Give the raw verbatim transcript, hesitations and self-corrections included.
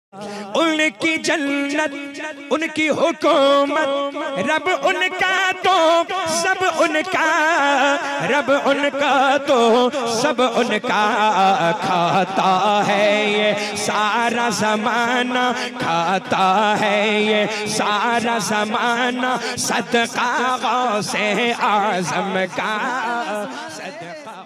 उनकी जन्नत उनकी हुकूमत रब उनका तो सब उनका रब उनका तो सब उनका खाता है ये सारा ज़माना खाता है ये सारा ज़माना सदका गौसे आज़म का सदका